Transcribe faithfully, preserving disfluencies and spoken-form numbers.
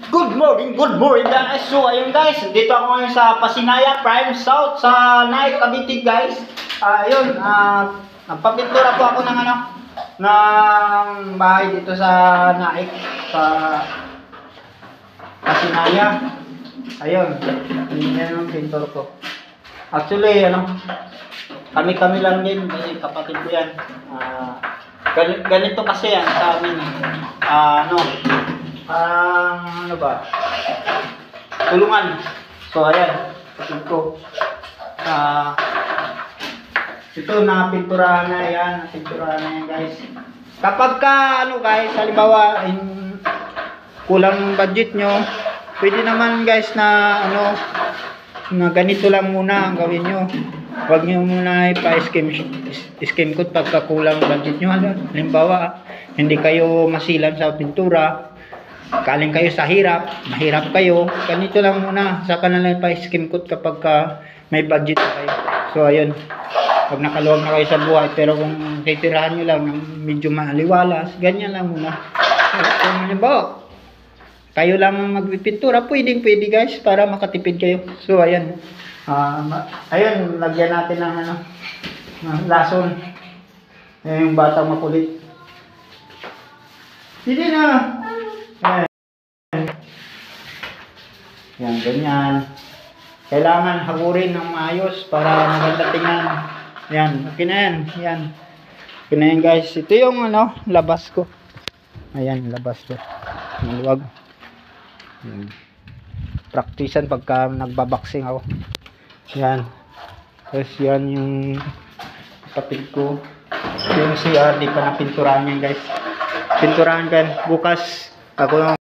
Good morning, good morning guys. So ayun guys, dito ako ngayon sa Pasinaya Prime South sa Naik Cavite guys. Ayun, uh, nagpapintura po ako ng ano, ng bahay dito sa Naik sa Pasinaya. Ayun, yan ang pintor ko. Actually, ano, kami-kami lang din kasi kapatid ko yan. Uh, ganito kasi yan sa amin. Uh, ano, Parang uh, ano ba? Tulungan. So ayan, kapatid ko. Uh, ito na pinturahan na yan, pinturahan na yan guys. Kapag ka ano guys, halimbawa in, kulang budget nyo, pwede naman guys na ano na ganito lang muna ang gawin nyo. Huwag nyo muna ipa-scheme scheme code pagka kulang budget nyo. Halimbawa, hindi kayo masilan sa pintura, kaling kayo sa hirap, mahirap kayo, ganito lang muna, saka na lang pa-scheme code kapag ka may budget na kayo. So ayun, pag nakaluwag na kayo sa buhay, pero kung titirahan nyo lang ng medyo maaliwalas, ganyan lang muna. Kung halimbawa, kayo lang magpipintura, pwedeng pwede guys, para makatipid kayo. So ayan, uh, ayun, lagyan natin ng ano, ng lason. Ayan yung batang makulit. Hindi na! Ayan. Yan, ganyan. Kailangan hagurin ng maayos para maganda tingnan. Yan, okay na yan. Yan. Okay na yan guys. Ito yung ano, labas ko. Ayan, labas ko. Maluwag. Yan. Praktisan pagka nagbaboxing ako. Yan. Tapos yan yung kapatid ko. Yung C R, di pa napinturahan yan guys. Pinturahan kan bukas ako